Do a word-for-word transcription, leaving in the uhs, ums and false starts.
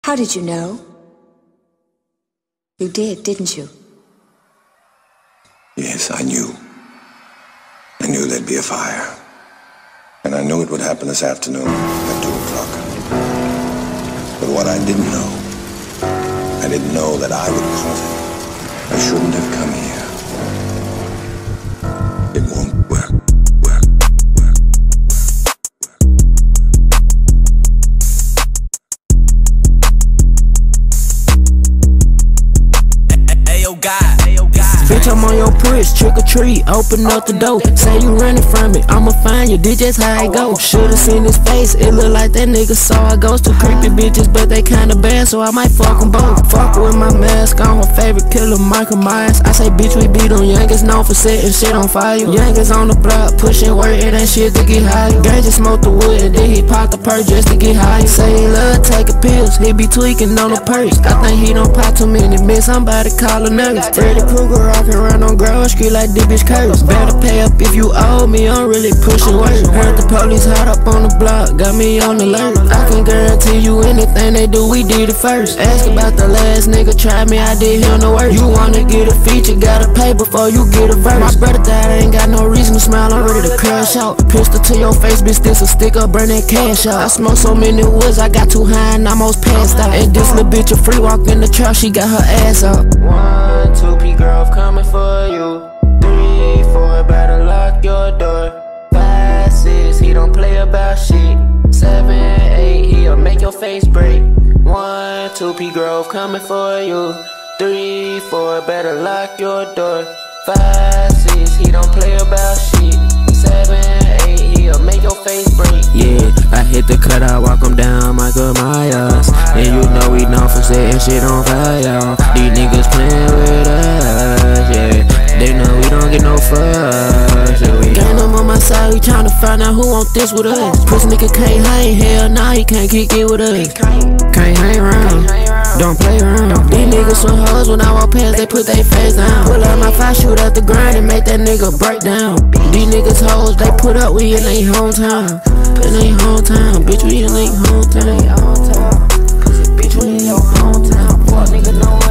How did you know? You did, didn't you? Yes, I knew. I knew there'd be a fire. And I knew it would happen this afternoon at two o'clock. But what I didn't know, I didn't know that I would cause it. I shouldn't have come here. It won't work. Bitch, I'm on your push, trick or treat, open up the door. Say you running from it, I'ma find you, this just how it go. Should've seen his face, it look like that nigga saw a ghost. Two creepy bitches, but they kinda bad, so I might fuck them both. Fuck with my mask on, her favorite killer, Michael Myers. I say, bitch, we beat on youngest, known for setting shit on fire. Youngest on the block, pushing work, it ain't shit to get high. Gang just smoked the wood, and then he popped the perk just to get high. Say he love taking pills, he be tweaking on the purse. I think he don't pop too many miss, somebody call a nurse. Freddy Krueger rockin' around on Grove Street like this bitch curse. Better pay up if you owe me, I'm really pushing work. Heard the police hot up on the block, got me on alert. I can guarantee you anything they do, we did it first. Ask about the last nigga, try me, I did him no work. You wanna get a feature, gotta pay before you get a verse. My brother died, I ain't got no reason to smile, I'm ready to crash out. Pistol to your face, bitch, this a stick up, burn that cash out. I smoke so many woods, I got too high and I almost passed out. And this little bitch a free walk in the trap, she got her ass up. One, two, P girl coming for you. Three, four, better lock your door. Five, six, he don't play about shit. Seven, eight, he'll make your face break. One, two, P Grove coming for you. Three, four, better lock your door. Five, six, he don't play about shit. Seven, eight, he'll make your face break. Yeah, I hit the cut, I walk him down, Michael Myers. And you know we known for setting shit on fire. These niggas playing with us, yeah. They know we don't get no fuss, yeah. Gang them on my side, we tryna find out who want this with us. Pussy nigga can't hang, hell nah, he can't kick it with us. Can't hang around, don't play around. These niggas some hoes, when I walk past, they put their face down. Pull out my fire, shoot out the ground and make that nigga break down. These niggas hoes, they put up, we in they hometown. In they hometown, bitch, we in they hometown. Bitch, we in your hometown, fuck nigga, no